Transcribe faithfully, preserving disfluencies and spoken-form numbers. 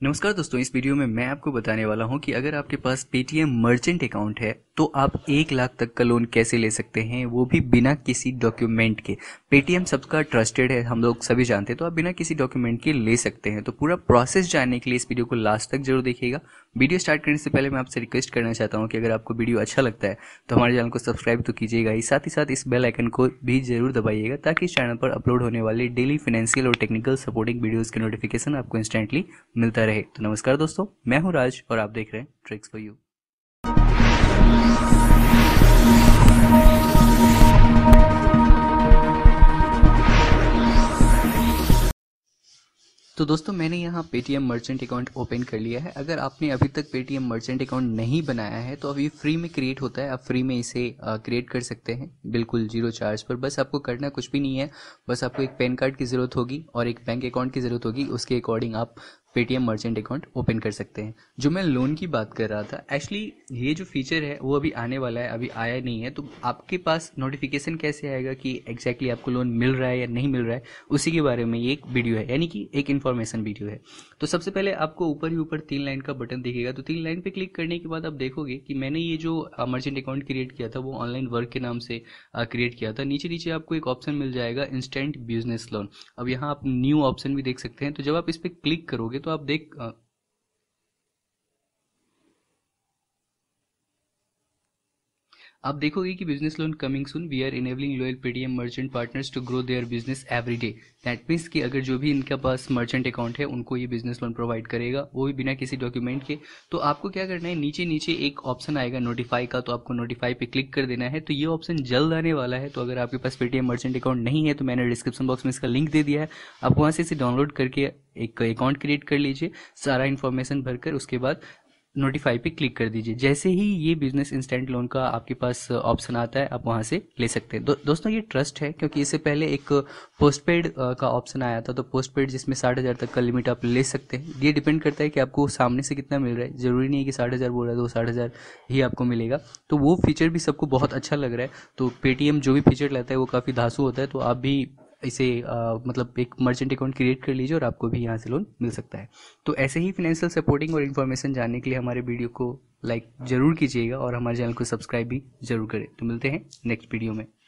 नमस्कार दोस्तों, इस वीडियो में मैं आपको बताने वाला हूं कि अगर आपके पास पेटीएम मर्चेंट अकाउंट है तो आप एक लाख तक का लोन कैसे ले सकते हैं, वो भी बिना किसी डॉक्यूमेंट के। पेटीएम सबका ट्रस्टेड है, हम लोग सभी जानते हैं, तो आप बिना किसी डॉक्यूमेंट के ले सकते हैं। तो पूरा प्रोसेस जानने के लिए इस वीडियो को लास्ट तक जरूर देखिएगा। वीडियो स्टार्ट करने से पहले मैं आपसे रिक्वेस्ट करना चाहता हूँ कि अगर आपको वीडियो अच्छा लगता है तो हमारे चैनल को सब्सक्राइब तो कीजिएगा ही, साथ ही साथ इस बेल आइकन को भी जरूर दबाइएगा ताकि इस चैनल पर अपलोड होने वाले डेली फाइनेंशियल और टेक्निकल सपोर्टिंग वीडियोस के नोटिफिकेशन आपको इंस्टेंटली मिलता रहे। तो नमस्कार दोस्तों, मैं हूं राज और आप देख रहे हैं ट्रिक्स फॉर यू। तो दोस्तों, मैंने यहाँ पेटीएम मर्चेंट अकाउंट ओपन कर लिया है। अगर आपने अभी तक पेटीएम मर्चेंट अकाउंट नहीं बनाया है तो अभी फ्री में क्रिएट होता है, आप फ्री में इसे क्रिएट कर सकते हैं बिल्कुल जीरो चार्ज पर। बस आपको करना कुछ भी नहीं है, बस आपको एक पैन कार्ड की ज़रूरत होगी और एक बैंक अकाउंट की ज़रूरत होगी। उसके अकॉर्डिंग आप पेटीएम मर्चेंट अकाउंट ओपन कर सकते हैं। जो मैं लोन की बात कर रहा था, एक्चुअली ये जो फीचर है वो अभी आने वाला है, अभी आया नहीं है। तो आपके पास नोटिफिकेशन कैसे आएगा कि एग्जैक्टली आपको लोन मिल रहा है या नहीं मिल रहा है, उसी के बारे में ये एक वीडियो है, यानी कि एक इन्फॉर्मेशन वीडियो है। तो सबसे पहले आपको ऊपर ही ऊपर तीन लाइन का बटन दिखेगा, तो तीन लाइन पे क्लिक करने के बाद आप देखोगे कि मैंने ये जो मर्चेंट अकाउंट क्रिएट किया था वो ऑनलाइन वर्क के नाम से क्रिएट किया था। नीचे नीचे आपको एक ऑप्शन मिल जाएगा इंस्टेंट बिजनेस लोन। अब यहाँ आप न्यू ऑप्शन भी देख सकते हैं। तो जब आप इस पर क्लिक करोगे तो आप देख आप देखोगे कि business loan coming soon, we are enabling loyal Paytm merchant partners to grow their business every day. That means कि अगर जो भी इनके पास मर्चेंट अकाउंट है उनको ये बिजनेस लोन प्रोवाइड करेगा, वो भी बिना किसी डॉक्यूमेंट के। तो आपको क्या करना है, नीचे नीचे एक ऑप्शन आएगा नोटिफाई का, तो आपको नोटिफाई पे क्लिक कर देना है। तो ये ऑप्शन जल्द आने वाला है। तो अगर आपके पास पेटीएम मर्चेंट अकाउंट नहीं है तो मैंने डिस्क्रिप्शन बॉक्स में इसका लिंक दे दिया है, आप वहाँ से इसे डाउनलोड करके एक अकाउंट क्रिएट कर लीजिए, सारा इन्फॉर्मेशन भरकर उसके बाद नोटिफाई पे क्लिक कर दीजिए। जैसे ही ये बिजनेस इंस्टेंट लोन का आपके पास ऑप्शन आता है आप वहाँ से ले सकते हैं। दो, दोस्तों ये ट्रस्ट है, क्योंकि इससे पहले एक पोस्ट पेड का ऑप्शन आया था, तो पोस्ट पेड जिसमें साठ हज़ार तक का लिमिट आप ले सकते हैं। ये डिपेंड करता है कि आपको सामने से कितना मिल रहा है, ज़रूरी नहीं है कि साठ हज़ार बोल रहा है तो साठ हज़ार ही आपको मिलेगा। तो वो फीचर भी सबको बहुत अच्छा लग रहा है। तो पेटीएम जो भी फीचर लाता है वो काफ़ी धांसू होता है, तो आप भी इसे आ, मतलब एक मर्चेंट अकाउंट क्रिएट कर लीजिए और आपको भी यहाँ से लोन मिल सकता है। तो ऐसे ही फाइनेंशियल सपोर्टिंग और इन्फॉर्मेशन जानने के लिए हमारे वीडियो को लाइक जरूर कीजिएगा और हमारे चैनल को सब्सक्राइब भी जरूर करें। तो मिलते हैं नेक्स्ट वीडियो में।